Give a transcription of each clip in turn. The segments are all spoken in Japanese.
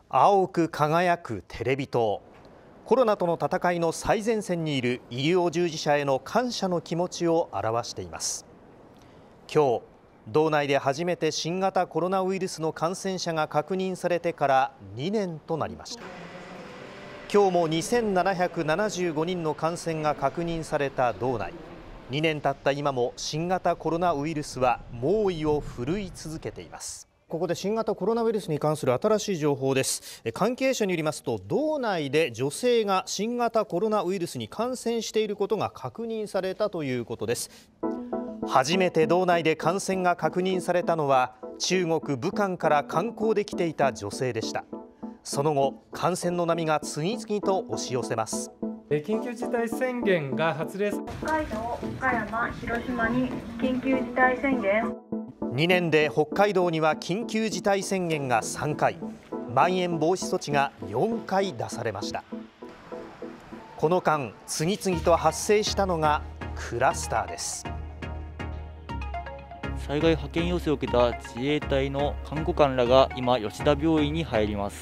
青く輝くテレビ塔。コロナとの戦いの最前線にいる医療従事者への感謝の気持ちを表しています。今日、道内で初めて新型コロナウイルスの感染者が確認されてから2年となりました。今日も2775人の感染が確認された道内。2年経った今も新型コロナウイルスは猛威を振るい続けています。ここで新型コロナウイルスに関する新しい情報です。関係者によりますと、道内で女性が新型コロナウイルスに感染していることが確認されたということです。初めて道内で感染が確認されたのは中国武漢から観光で来ていた女性でした。その後、感染の波が次々と押し寄せます。 緊急事態宣言が発令。 北海道、岡山、広島に緊急事態宣言。 2年で北海道には緊急事態宣言が3回、まん延防止措置が4回出されました。この間、次々と発生したのがクラスターです。 災害派遣要請を受けた自衛隊の看護官らが今、吉田病院に入ります。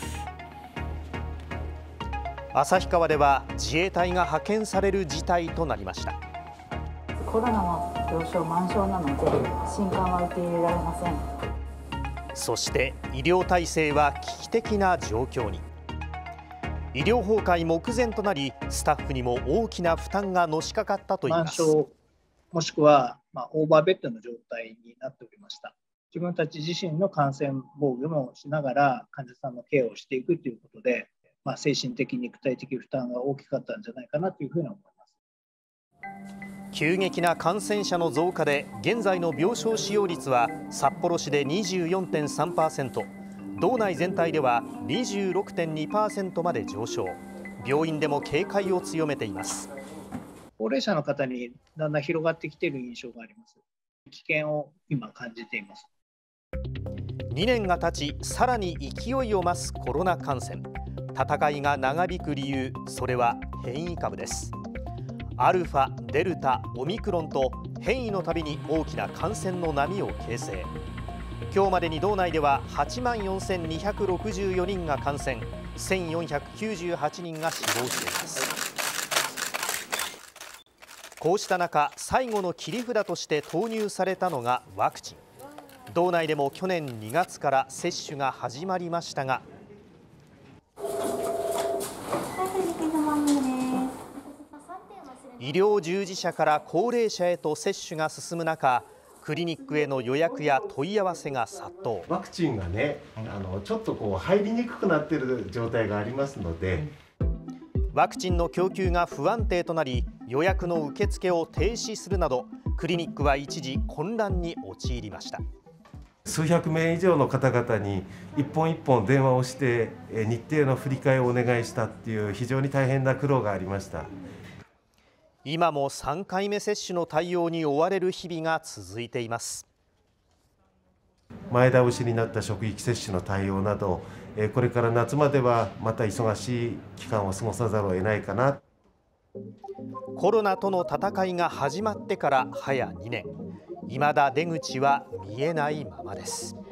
旭川では自衛隊が派遣される事態となりました。 コロナの病床満床なので新館は受け入れられません。 そして医療体制は危機的な状況に。医療崩壊目前となり、スタッフにも大きな負担がのしかかったといいます。 満床もしくはオーバーベッドの状態になっておりました。自分たち自身の感染防御もしながら患者さんのケアをしていくということで、精神的肉体的負担が大きかったんじゃないかなというふうに思います。 急激な感染者の増加で現在の病床使用率は札幌市で 24.3%、道内全体では 26.2% まで上昇。病院でも警戒を強めています。 高齢者の方にだんだん広がってきている印象があります。危険を今感じています。 2年が経ち、さらに勢いを増すコロナ感染。戦いが長引く理由、それは変異株です。アルファ、デルタ、オミクロンと変異のたびに大きな感染の波を形成。今日までに道内では84,264人が感染、1,498人が死亡しています。こうした中、最後の切り札として投入されたのがワクチン。道内でも去年2月から接種が始まりましたが、医療従事者から高齢者へと接種が進む中、クリニックへの予約や問い合わせが殺到。 ワクチンがね、ちょっと入りにくくなっている状態がありますので、 ワクチンの供給が不安定となり、予約の受付を停止するなど、クリニックは一時混乱に陥りました。 数百名以上の方々に一本一本電話をして日程の振り替えをお願いしたっていう非常に大変な苦労がありました。 今も3回目接種の対応に追われる日々が続いています。 前倒しになった職域接種の対応など、これから夏まではまた忙しい期間を過ごさざるを得ないかな。 コロナとの戦いが始まってから早2年。未だ出口は見えないままです。